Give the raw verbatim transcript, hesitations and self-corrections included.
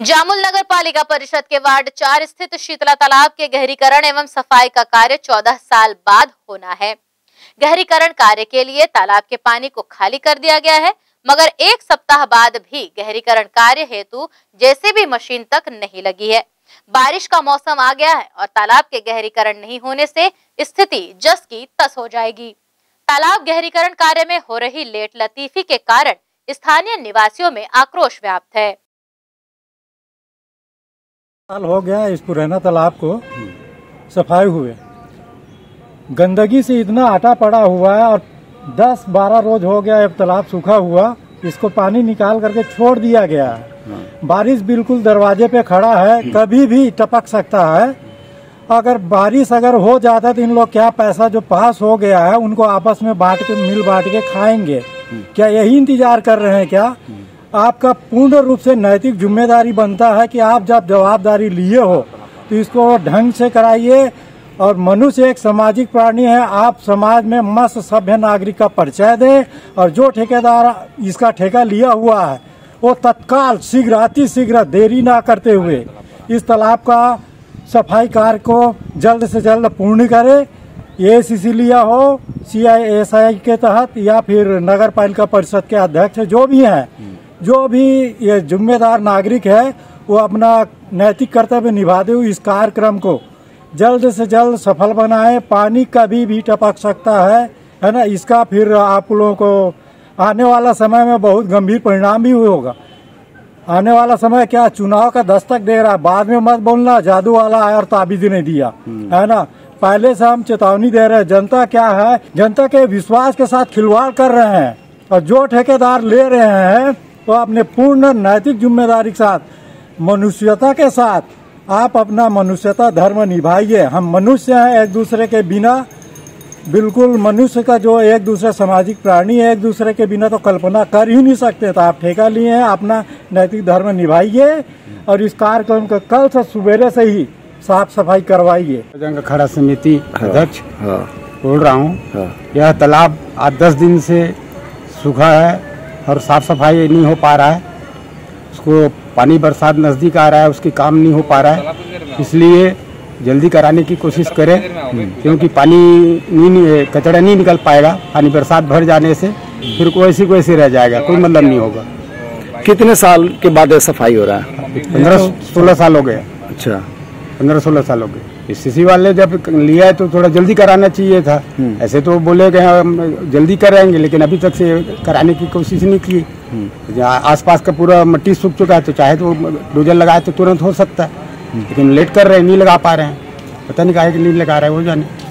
जामुल नगर पालिका परिषद के वार्ड चार स्थित शीतला तालाब के गहरीकरण एवं सफाई का कार्य चौदह साल बाद होना है। गहरीकरण कार्य के लिए तालाब के पानी को खाली कर दिया गया है, मगर एक सप्ताह बाद भी गहरीकरण कार्य हेतु जेसीबी मशीन तक नहीं लगी है। बारिश का मौसम आ गया है और तालाब के गहरीकरण नहीं होने से स्थिति जस की तस हो जाएगी। तालाब गहरीकरण कार्य में हो रही लेट लतीफी के कारण स्थानीय निवासियों में आक्रोश व्याप्त है। साल हो गया इस पुराना तालाब को सफाई हुए, गंदगी से इतना आटा पड़ा हुआ है और दस बारह रोज हो गया अब तालाब सूखा हुआ, इसको पानी निकाल करके छोड़ दिया गया है। बारिश बिल्कुल दरवाजे पे खड़ा है, कभी भी टपक सकता है। अगर बारिश अगर हो जाता तो इन लोग क्या पैसा जो पास हो गया है उनको आपस में बांट के मिल बांट के खाएंगे, क्या यही इंतजार कर रहे हैं क्या? आपका पूर्ण रूप से नैतिक जिम्मेदारी बनता है कि आप जब जवाबदारी लिए हो तो इसको ढंग से कराइए। और मनुष्य एक सामाजिक प्राणी है, आप समाज में मस्त सभ्य नागरिक का परिचय दें और जो ठेकेदार इसका ठेका लिया हुआ है वो तत्काल शीघ्र अति शीघ्र देरी ना करते हुए इस तालाब का सफाई कार्य को जल्द से जल्द पूर्ण करे। ये सी लिया हो सी आई एस आई के तहत या फिर नगर पालिका परिषद के अध्यक्ष जो भी हैं, जो भी ये जिम्मेदार नागरिक है वो अपना नैतिक कर्तव्य निभाते हुए इस कार्यक्रम को जल्द से जल्द सफल बनाए। पानी कभी भी टपक सकता है है ना, इसका फिर आप लोगों को आने वाला समय में बहुत गंभीर परिणाम भी होगा। आने वाला समय क्या चुनाव का दस्तक दे रहा है, बाद में मत बोलना जादू वाला आया और ताबीज नहीं दिया, है ना। पहले से हम चेतावनी दे रहे हैं। जनता क्या है, जनता के विश्वास के साथ खिलवाड़ कर रहे हैं और जो ठेकेदार ले रहे हैं तो अपने पूर्ण नैतिक जिम्मेदारी के साथ मनुष्यता के साथ आप अपना मनुष्यता धर्म निभाइए। हम मनुष्य हैं, एक दूसरे के बिना बिल्कुल मनुष्य का जो एक दूसरे सामाजिक प्राणी है, एक दूसरे के बिना तो कल्पना कर ही नहीं सकते। तो आप ठेका लिए हैं, अपना नैतिक धर्म निभाइए और इस कार्यक्रम का कल से सवेरे से ही साफ सफाई करवाइए। खड़ा समिति अध्यक्ष बोल रहा हूँ। यह तालाब आज दस दिन से सूखा है और साफ सफाई नहीं हो पा रहा है। उसको पानी बरसात नज़दीक आ रहा है, उसकी काम नहीं हो पा रहा है, इसलिए जल्दी कराने की कोशिश करें क्योंकि पानी नहीं कचरा नहीं निकल पाएगा। पानी बरसात भर जाने से फिर वैसी को वैसे रह जाएगा, कोई मतलब नहीं होगा। कितने साल के बाद सफाई हो रहा है? पंद्रह सोलह साल हो गए। अच्छा, पंद्रह सोलह साल हो गए। सीसी वाले जब लिया है तो थोड़ा जल्दी कराना चाहिए था। ऐसे तो बोले कि हम जल्दी कराएंगे, लेकिन अभी तक से कराने की कोशिश नहीं की। आसपास का पूरा मिट्टी सूख चुका है, तो चाहे तो डोजर लगाए तो तुरंत हो सकता है, लेकिन लेट कर रहे हैं, नहीं लगा पा रहे हैं। पता नहीं काहे कि नहीं लगा रहे हैं, वो जाने।